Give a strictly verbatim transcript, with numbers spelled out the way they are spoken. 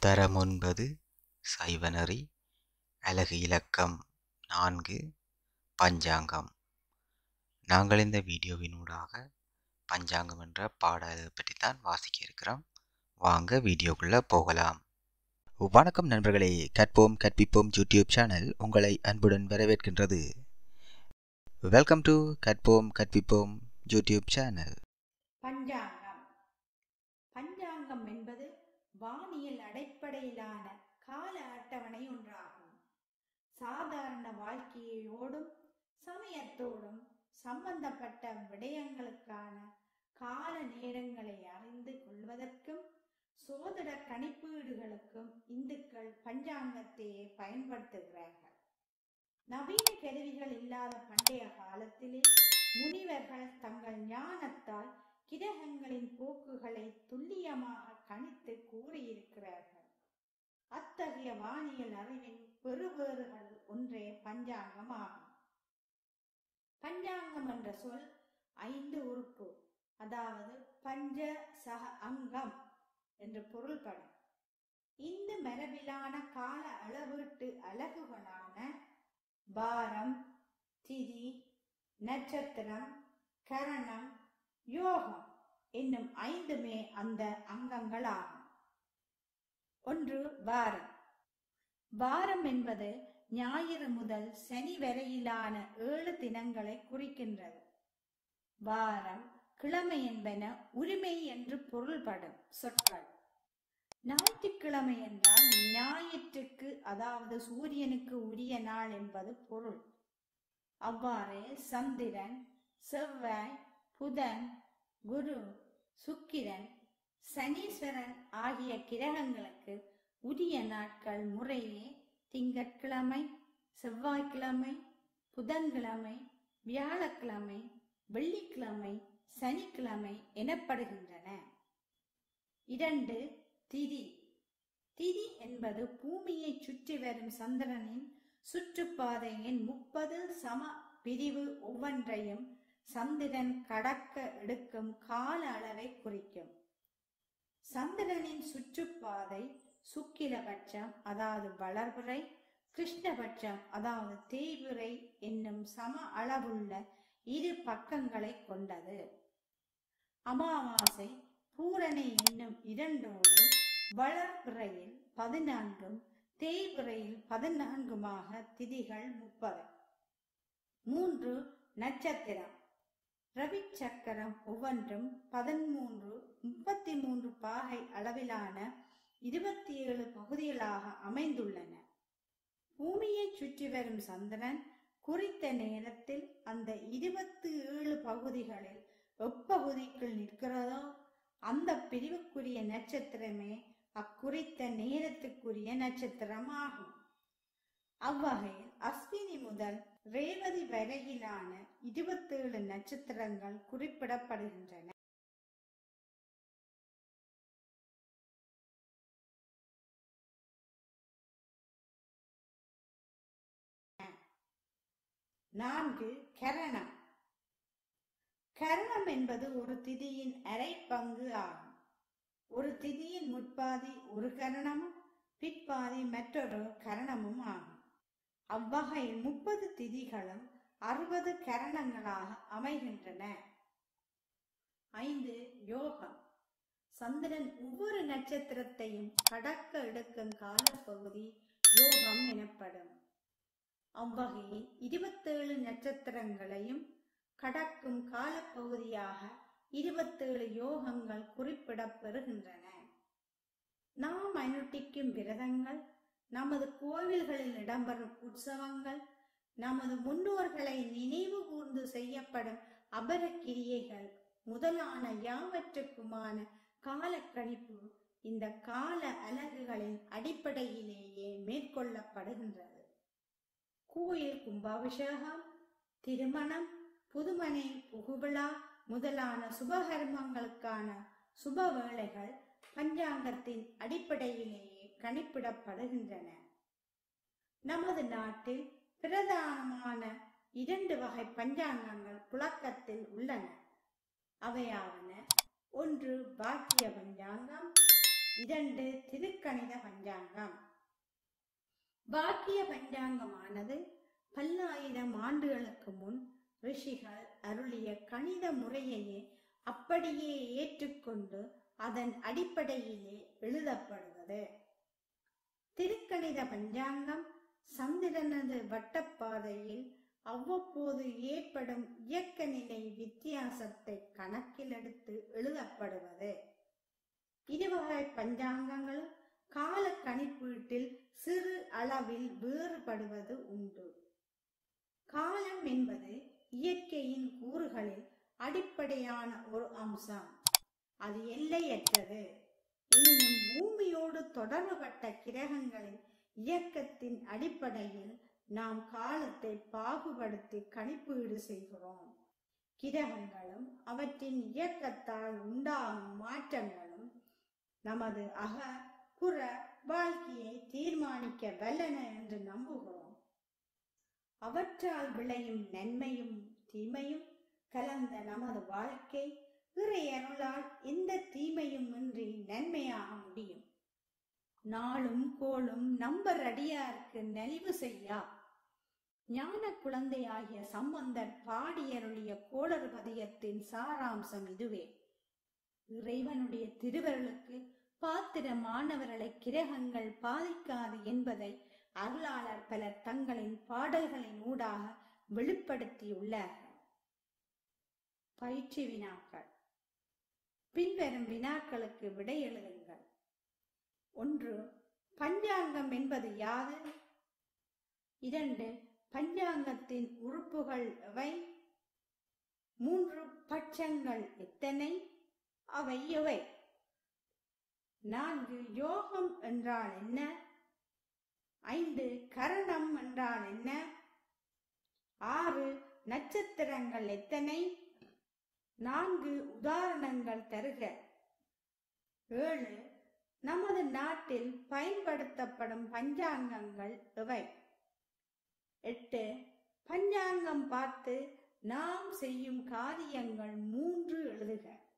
தரம் ஒன்பது சைவநெறி அலகு இலக்கம் நான்கு பஞ்சாங்கம். நாங்கள் இந்த வீடியோவினூடாக பஞ்சாங்கம் என்ற பாடலை பற்றித்தான் வாசிக்க இருக்கிறோம். வாங்க வீடியோக்குள்ள போகலாம். வணக்கம் நண்பர்களே, கற்போம் கற்பிப்போம் யூடியூப் சேனல் உங்களை அன்புடன் வரவேற்கின்றது. வெல்கம் டு கற்போம் கற்பிப்போம் யூடியூப் சேனல். பஞ்சாங்கம். பஞ்சாங்கம் என்பது வானியல் அடிப்படையிலான கால அட்டவணை ஒன்றாகும். சாதாரண வாழ்க்கையோடும் சமயத்தோடும் சம்பந்தப்பட்ட விடயங்களுக்கான கால நேரங்களை அறிந்து கொள்வதற்கும் சோதிட கணிப்பீடுகளுக்கும் இந்துக்கள் பஞ்சாங்கத்தையே பயன்படுத்துகிறார்கள். நவீன கருவிகள் இல்லாத பண்டைய காலத்திலே முனிவர்கள் தங்கள் ஞானத்தால் கிரகங்களின் போக்குகளை துல்லியமாக கணித்து கூறியிருக்கிறார்கள். அத்தகைய வானியல் அறிவின் பெறுபேறுகள் ஒன்றே பஞ்சாங்கம் ஆகும். பஞ்சாங்கம் என்ற சொல் ஐந்து உறுப்பு, அதாவது பஞ்ச சக அங்கம் என்று பொருள்படும். இந்து மரபிலான கால அளவீட்டு அலகுகளான வாரம், திதி, நட்சத்திரம், கரணம், யோகம் என்னும் ஐந்துமே அந்த அங்கங்களாகும். ஒன்று வாரம். வாரம் என்பது ஞாயிறு முதல் சனி வரையிலான ஏழு தினங்களை குறிக்கின்றது. வாரம், கிழமை என்பன உரிமை என்று பொருள்படும் சொற்கள். ஞாயிற்றுக்கிழமை என்றால் ஞாயிற்றுக்கு, அதாவது சூரியனுக்கு உரிய நாள் என்பது பொருள். அவ்வாறே சந்திரன், செவ்வாய், புதன், குரு, சுக்கிரன், சனீஸ்வரன் ஆகிய கிரகங்களுக்கு உரிய நாட்கள் முறையே திங்கட்கிழமை, செவ்வாய்க்கிழமை, புதன்கிழமை, வியாழக்கிழமை, வெள்ளிக்கிழமை, சனிக்கிழமை எனப்படுகின்றன. இரண்டு திதி. திதி என்பது பூமியை சுற்றி வரும் சந்திரனின் சுற்றுப்பாதையின் முப்பது சம பிரிவு ஒவ்வொன்றையும் சந்திரன் கடக்க எடுக்கும் கால அளவை குறிக்கும். சந்திரனின் சுற்றுப்பாதை சுக்கிலபட்சம், அதாவது வளர்பிறை, கிருஷ்ணபட்சம், அதாவது தேய்பிறை என்னும் சம அளவுள்ள இரு பக்கங்களை கொண்டது. அமாவாசை, பூரணை என்னும் இரண்டோடு வளர்பிறையில் பதினான்கும் தேய்பிறையில் பதினான்குமாக திதிகள் முப்பது. மூன்று நட்சத்திரம். ரவி சக்கரம் ஒவ்வொன்றும் பதிமூன்று முப்பத்தி மூன்று பாகை அளவிலான இருபத்தி ஏழு பகுதிகளாக அமைந்துள்ளன. பூமியை சுற்றி வரும் சந்திரன் குறித்த நேரத்தில் அந்த இருபத்தி ஏழு பகுதிகளில் எப்பகுதிக்குள் நிற்கிறதோ அந்த பிரிவுக்குரிய நட்சத்திரமே அக்குறித்த நேரத்துக்குரிய நட்சத்திரம் ஆகும். அவ்வகையில் அஸ்வினி முதல் ரேவதி வரையிலான இருபத்தி ஏழு நட்சத்திரங்கள் குறிப்பிடப்படுகின்றன. நான்கு கரணம். கரணம் என்பது ஒரு திதியின் அரை பங்கு ஆகும். ஒரு திதியின் முற்பாதி ஒரு கரணமும் பிற்பாதி மற்றொரு கரணமும் ஆகும். அவ்வகையில் முப்பது திதிகளும் அறுபது கரணங்களாக அமைகின்றன. ஐந்து யோகம். சந்திரன் ஒவ்வொரு நட்சத்திரத்தையும் கடக்க எடுக்கும் காலப்பகுதி யோகம் எனப்படும். அவ்வகையில் இருபத்தேழு நட்சத்திரங்களையும் கடக்கும் காலப்பகுதியாக இருபத்தேழு யோகங்கள் குறிப்பிடப்பெறுகின்றன. நாம் அனுஷ்டிக்கும் விரதங்கள், நமது கோவில்களில் இடம்பெறும் உற்சவங்கள், நமது முன்னோர்களை நினைவு கூர்ந்து செய்யப்படும் அபரக்கிரியைகள் முதலான யாவற்றுக்குமான காலக்கணிப்பு இந்த கால அலகுகளின் அடிப்படையிலேயே மேற்கொள்ளப்படுகின்றது. கோயில் கும்பாபிஷேகம், திருமணம், புதுமனை புகுவிழா முதலான சுபகர்மங்களுக்கான சுப வேளைகள் பஞ்சாங்கத்தின் அடிப்படையிலேயே கணிப்பிடப்படுகின்றன. நமது நாட்டில் பிரதானமான இரண்டு வகை பஞ்சாங்கங்கள் புழக்கத்தில் உள்ளன. அவையாவன: ஒன்று பாக்கிய பஞ்சாங்கம், இரண்டு திருக்கணித பஞ்சாங்கம். வாக்கிய பஞ்சாங்கமானது பல்லாயிரம் ஆண்டுகளுக்கு முன் ரிஷிகள் அருளிய கணித முறையையே அப்படியே ஏற்றுக்கொண்டு அதன் அடிப்படையிலே எழுதப்படுவது. திருக்கணித பஞ்சாங்கம் சந்திரனது வட்டப்பாதையில் அவ்வப்போது ஏற்படும் இயக்க நிலை வித்தியாசத்தை கணக்கில் எடுத்து எழுதப்படுவது. இருவகை பஞ்சாங்கங்களும் கால கணிப்பீட்டில் சிறு அளவில் வேறுபடுவது உண்டு. காலம் என்பது இயற்கையின் கூறுகளில் அடிப்படையான ஒரு அம்சம். அது எல்லையற்றது. எனினும் பூமியோடு தொடர்புபட்ட கிரகங்களின் இயக்கத்தின் அடிப்படையில் நாம் காலத்தை பாகுபடுத்தி கணிப்பீடு செய்கிறோம். கிரகங்களும் அவற்றின் இயக்கத்தால் உண்டாகும் மாற்றங்களும் நமது அக புற வாழ்க்கையை தீர்மானிக்க வல்லன என்று நம்புகிறோம். அவற்றால் விளையும் நன்மையும் தீமையும் கலந்த நமது வாழ்க்கை இறையருளால் எந்த தீமையும் இன்றி நன்மையாக முடியும். நாளும் கோளும் நம்பர் அடியாருக்கு நலிவு செய்யா. ஞான குழந்தையாகிய சம்பந்தர் பாடியருளிய கோளறு பதியத்தின் சாராம்சம் இதுவே. இறைவனுடைய திருவருளுக்கு பாத்திரமானவர்களை கிரகங்கள் பாதிக்காது என்பதை அருளாளர் பலர் தங்களின் பாடல்களின் ஊடாக வெளிப்படுத்தியுள்ளார்கள். பயிற்சி வினாக்கள். பின்வரும் வினாக்களுக்கு விடை எழுதுங்கள். ஒன்று, பஞ்சாங்கம் என்பது யாது? இரண்டு, பஞ்சாங்கத்தின் உறுப்புகள் எவை? மூன்று, பட்சங்கள் எத்தனை? அவை எவை? நான்கு, யோகம் என்றால் என்ன? ஐந்து, கரணம் என்றால் என்ன? ஆறு, நட்சத்திரங்கள் எத்தனை? நான்கு, உதாரணங்கள் தருக. ஏழு, நமது நாட்டில் பயன்படுத்தப்படும் பஞ்சாங்கங்கள் எவை? எட்டு, பஞ்சாங்கம் பார்த்து நாம் செய்யும் காரியங்கள் மூன்று எழுதுக.